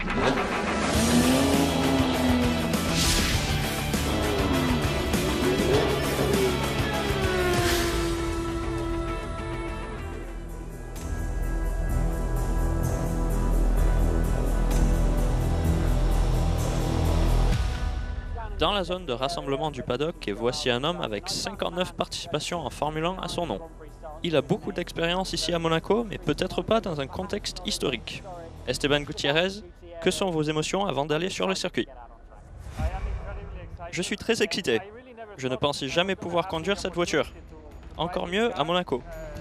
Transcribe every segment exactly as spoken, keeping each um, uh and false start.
Dans la zone de rassemblement du paddock, et voici un homme avec cinquante-neuf participations en Formule un à son nom. Il a beaucoup d'expérience ici à Monaco, mais peut-être pas dans un contexte historique. Esteban Gutiérrez, que sont vos émotions avant d'aller sur le circuit? Je suis très excité. Je ne pensais jamais pouvoir conduire cette voiture. Encore mieux à Monaco.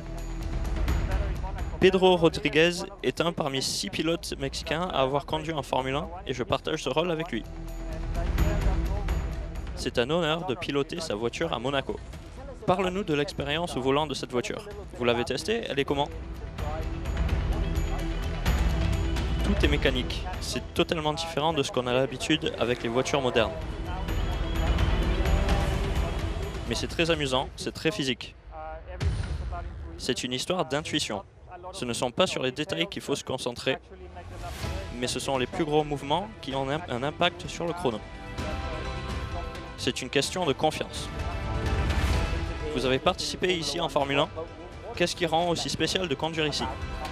Pedro Rodriguez est un parmi six pilotes mexicains à avoir conduit en Formule un et je partage ce rôle avec lui. C'est un honneur de piloter sa voiture à Monaco. Parle-nous de l'expérience au volant de cette voiture. Vous l'avez testée? Elle est comment? Tout est mécanique. C'est totalement différent de ce qu'on a l'habitude avec les voitures modernes. Mais c'est très amusant, c'est très physique. C'est une histoire d'intuition. Ce ne sont pas sur les détails qu'il faut se concentrer, mais ce sont les plus gros mouvements qui ont un impact sur le chrono. C'est une question de confiance. Vous avez participé ici en Formule un. Qu'est-ce qui rend aussi spécial de conduire ici?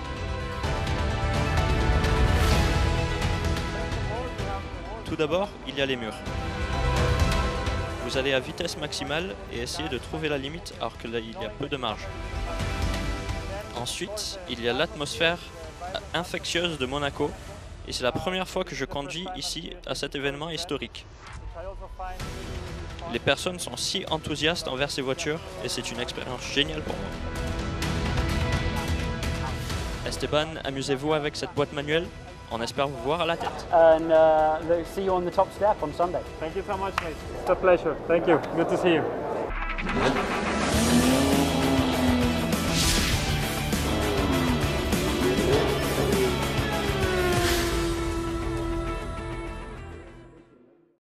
Tout d'abord, il y a les murs. Vous allez à vitesse maximale et essayez de trouver la limite alors qu'il y a peu de marge. Ensuite, il y a l'atmosphère infectieuse de Monaco et c'est la première fois que je conduis ici à cet événement historique. Les personnes sont si enthousiastes envers ces voitures et c'est une expérience géniale pour moi. Esteban, amusez-vous avec cette boîte manuelle? On espère vous voir à la tête. And uh, see you on the top step on Sunday. Thank you so much, mate. It's a pleasure. Thank you. Good to see you.